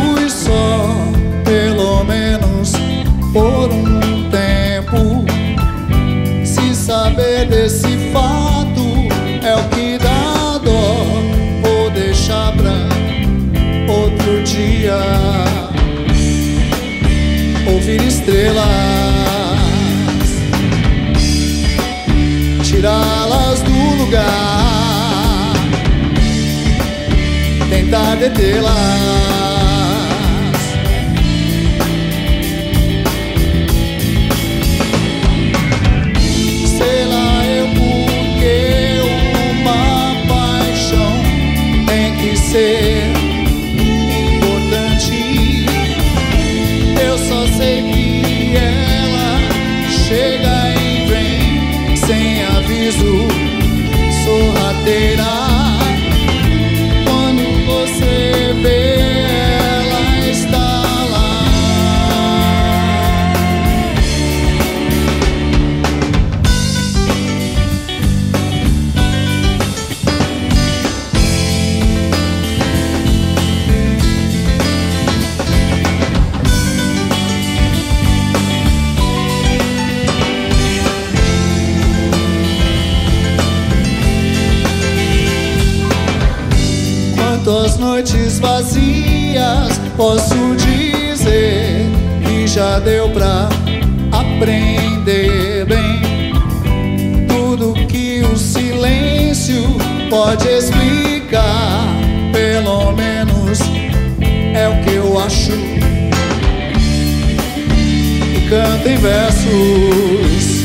fui só, pelo menos por um tempo. Se saber desse fato é o que dá dó, vou deixar pra outro dia. Ouvir estrelas, tirá-las do lugar, tentar detê-las. Sei lá eu porque uma paixão tem que ser importante. Eu só sei que ela chega e vem sem aviso, sorrateira. Quando você vê, ela está lá. Quantas noites vazias posso dizer que já deu pra aprender bem tudo que o silêncio pode explicar. Pelo menos é o que eu acho. E canto em versos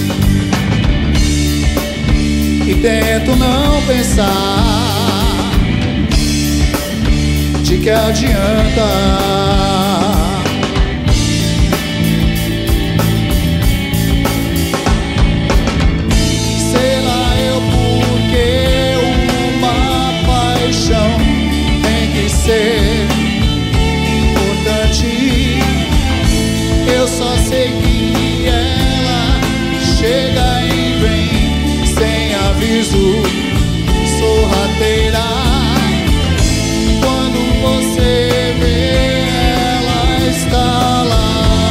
e tento não pensar. De que adianta? Sei lá eu porque uma paixão tem que ser importante. Eu só sei que ela chega e vem sem aviso, sorrateira. Você vê, ela está lá.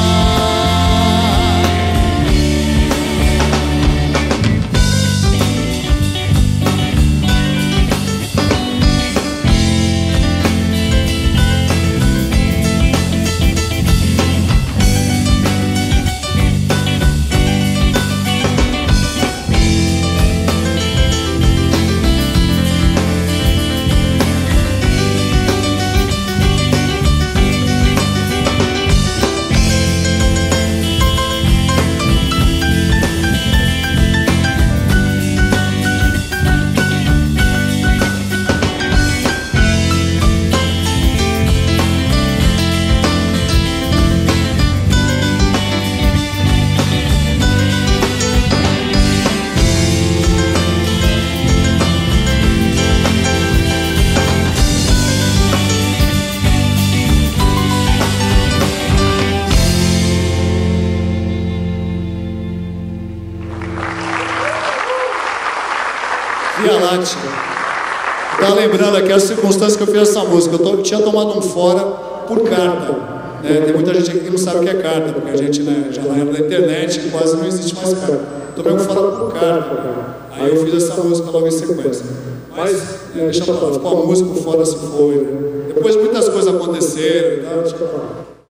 Via Láctea. Tá lembrando aqui as circunstâncias que eu fiz essa música. Eu tinha tomado um fora por carta. Né? Tem muita gente aqui que não sabe o que é carta, porque a gente, né, já na era da internet quase não existe mais carta. Tomei um fora por carta. Aí eu fiz essa música logo em sequência. Mas deixa eu falar, ficou a música, o fora se foi. Depois muitas coisas aconteceram e tal. Deixa eu falar.